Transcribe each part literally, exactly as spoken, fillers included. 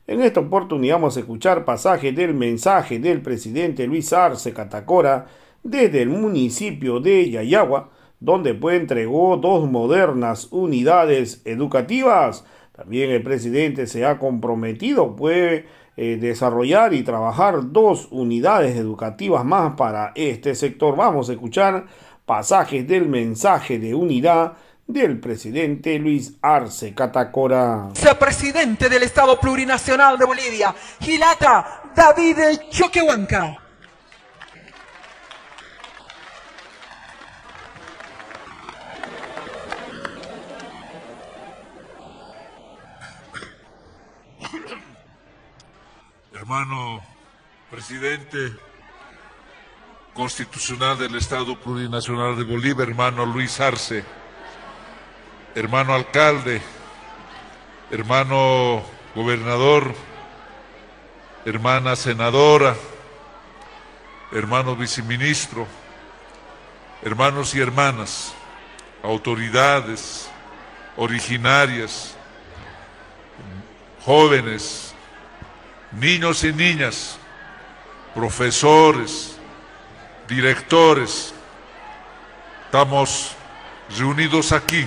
En esta oportunidad vamos a escuchar pasajes del mensaje del presidente Luis Arce Catacora desde el municipio de Yayagua, donde pues entregó dos modernas unidades educativas. También el presidente se ha comprometido pues eh, desarrollar y trabajar dos unidades educativas más para este sector. Vamos a escuchar pasajes del mensaje de unidad del presidente Luis Arce Catacora. Vicepresidente del Estado Plurinacional de Bolivia, Gilata David Choquehuanca. Hermano presidente constitucional del Estado Plurinacional de Bolivia, hermano Luis Arce, hermano alcalde, hermano gobernador, hermana senadora, hermano viceministro, hermanos y hermanas, autoridades originarias, jóvenes, niños y niñas, profesores, directores, estamos reunidos aquí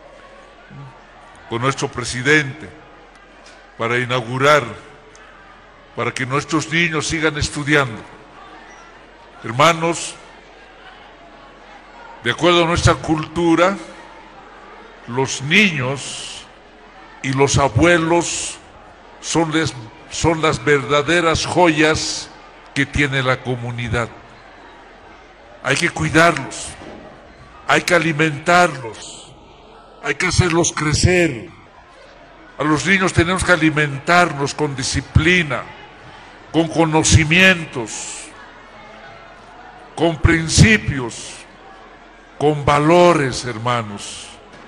con nuestro presidente para inaugurar, para que nuestros niños sigan estudiando. Hermanos, de acuerdo a nuestra cultura, los niños y los abuelos son, les, son las verdaderas joyas que tiene la comunidad. Hay que cuidarlos, hay que alimentarlos, hay que hacerlos crecer. A los niños tenemos que alimentarnos con disciplina, con conocimientos, con principios, con valores, hermanos.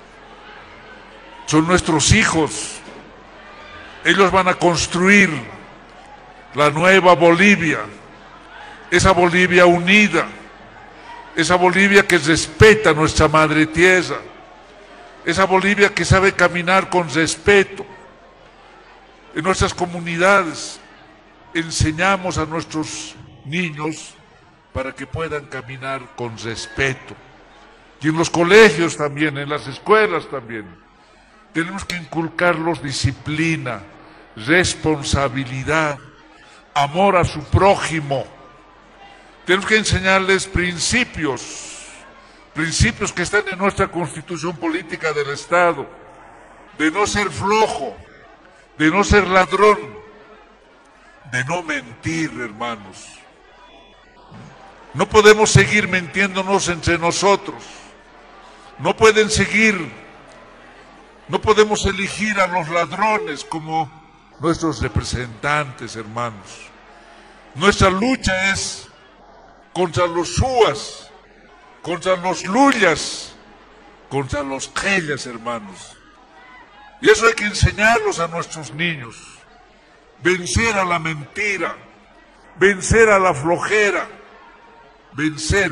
Son nuestros hijos. Ellos van a construir la nueva Bolivia, esa Bolivia unida, esa Bolivia que respeta a nuestra madre tierra, esa Bolivia que sabe caminar con respeto. En nuestras comunidades enseñamos a nuestros niños para que puedan caminar con respeto. Y en los colegios también, en las escuelas también, tenemos que inculcarlos disciplina, responsabilidad, amor a su prójimo. Tenemos que enseñarles principios, principios que están en nuestra Constitución Política del Estado, de no ser flojo, de no ser ladrón, de no mentir, hermanos. No podemos seguir mintiéndonos entre nosotros. No pueden seguir, no podemos elegir a los ladrones como nuestros representantes, hermanos. Nuestra lucha es contra los suas, contra los lullas, contra los quellas, hermanos. Y eso hay que enseñarlos a nuestros niños. Vencer a la mentira, vencer a la flojera, vencer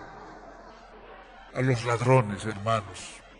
a los ladrones, hermanos.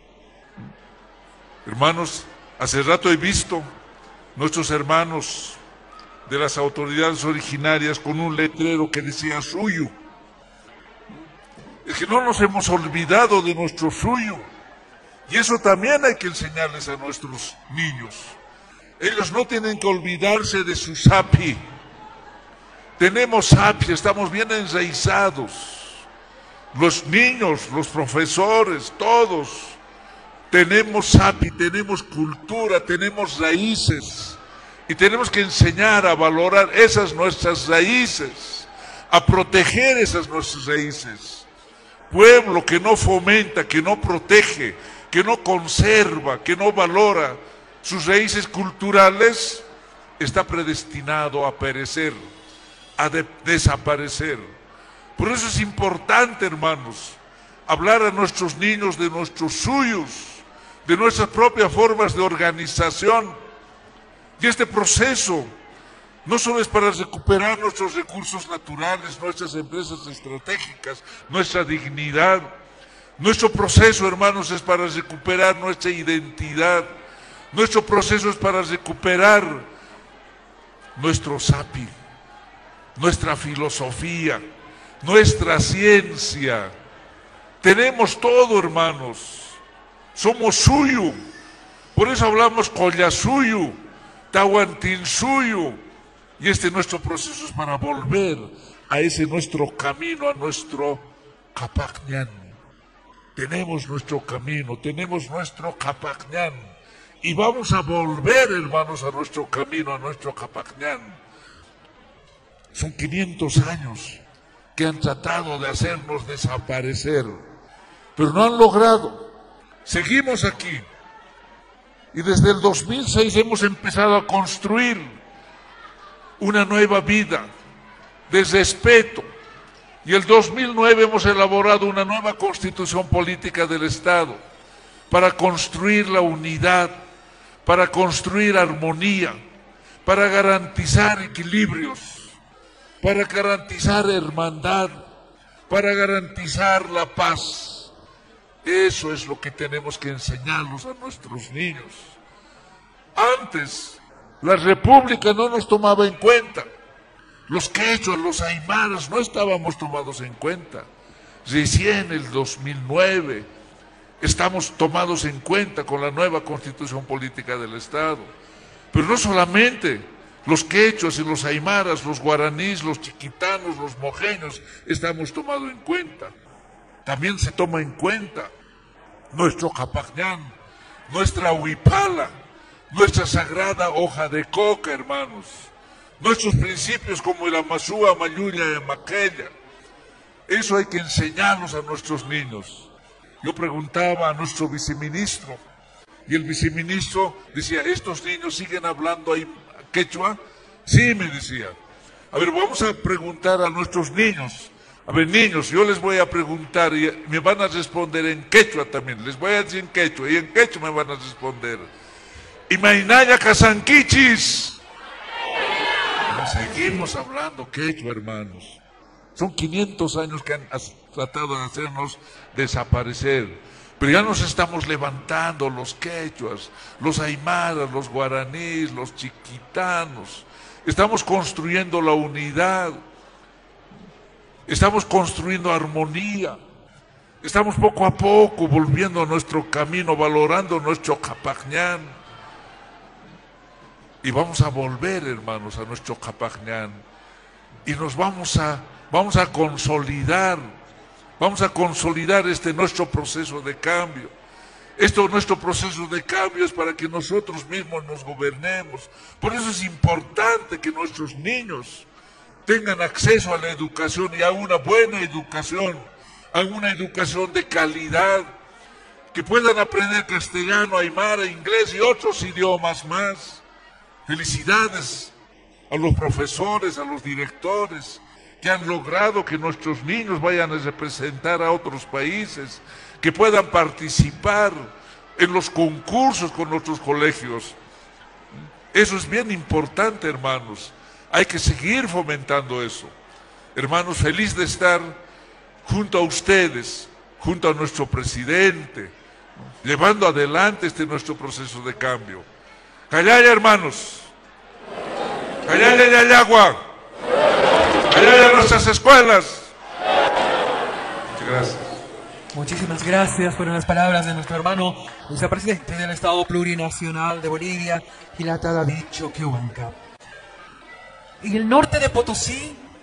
Hermanos, hace rato he visto nuestros hermanos de las autoridades originarias con un letrero que decía suyo. Es que no nos hemos olvidado de nuestro suyo. Y eso también hay que enseñarles a nuestros niños. Ellos no tienen que olvidarse de su sapi. Tenemos sapi, estamos bien enraizados. Los niños, los profesores, todos tenemos sapi, tenemos cultura, tenemos raíces. Y tenemos que enseñar a valorar esas nuestras raíces, a proteger esas nuestras raíces. Pueblo que no fomenta, que no protege, que no conserva, que no valora sus raíces culturales, está predestinado a perecer, a de desaparecer. Por eso es importante, hermanos, hablar a nuestros niños de nuestros suyos, de nuestras propias formas de organización. Y este proceso no solo es para recuperar nuestros recursos naturales, nuestras empresas estratégicas, nuestra dignidad. Nuestro proceso, hermanos, es para recuperar nuestra identidad. Nuestro proceso es para recuperar nuestro sapi, nuestra filosofía, nuestra ciencia. Tenemos todo, hermanos. Somos suyo. Por eso hablamos Collasuyo, Tahuantinsuyo. Y este nuestro proceso es para volver a ese nuestro camino, a nuestro Capacñán. Tenemos nuestro camino, tenemos nuestro Capacñán. Y vamos a volver, hermanos, a nuestro camino, a nuestro Capacñán. Son quinientos años que han tratado de hacernos desaparecer, pero no han logrado. Seguimos aquí. Y desde el dos mil seis hemos empezado a construir una nueva vida de respeto. Y el dos mil nueve hemos elaborado una nueva constitución política del Estado para construir la unidad, para construir armonía, para garantizar equilibrios, para garantizar hermandad, para garantizar la paz. Eso es lo que tenemos que enseñarlos a nuestros niños. Antes, la República no nos tomaba en cuenta. Los quechuas, los aymaras no estábamos tomados en cuenta. Recién en el dos mil nueve estamos tomados en cuenta con la nueva Constitución Política del Estado. Pero no solamente los quechuas y los aymaras, los guaraníes, los chiquitanos, los mojeños estamos tomados en cuenta. También se toma en cuenta nuestro Capacñán, nuestra huipala, nuestra sagrada hoja de coca, hermanos. Nuestros principios como el Amasúa, Mayuya y Maquella. Eso hay que enseñarlos a nuestros niños. Yo preguntaba a nuestro viceministro y el viceministro decía, ¿estos niños siguen hablando ahí quechua? Sí, me decía. A ver, vamos a preguntar a nuestros niños. A ver, niños, yo les voy a preguntar y me van a responder en quechua también. Les voy a decir en quechua y en quechua me van a responder. Imainaya Casanquichis. Seguimos hablando quechua, hermanos. Son quinientos años que han tratado de hacernos desaparecer. Pero ya nos estamos levantando los quechuas, los aymaras, los guaraníes, los chiquitanos. Estamos construyendo la unidad. Estamos construyendo armonía. Estamos poco a poco volviendo a nuestro camino, valorando nuestro Capacñán. Y vamos a volver, hermanos, a nuestro Capacñán. Y nos vamos a, vamos a consolidar, vamos a consolidar este nuestro proceso de cambio. Esto, nuestro proceso de cambio es para que nosotros mismos nos gobernemos. Por eso es importante que nuestros niños tengan acceso a la educación y a una buena educación, a una educación de calidad, que puedan aprender castellano, aymara, inglés y otros idiomas más. Felicidades a los profesores, a los directores que han logrado que nuestros niños vayan a representar a otros países, que puedan participar en los concursos con nuestros colegios. Eso es bien importante, hermanos. Hay que seguir fomentando eso. Hermanos, feliz de estar junto a ustedes, junto a nuestro presidente, llevando adelante este nuestro proceso de cambio. Callaya, hermanos. Callaya, Yayagua. Callaya, nuestras escuelas. Muchas gracias. Muchísimas gracias. Fueron las palabras de nuestro hermano vicepresidente del Estado Plurinacional de Bolivia, Gilata David Choquehuanca. En el norte de Potosí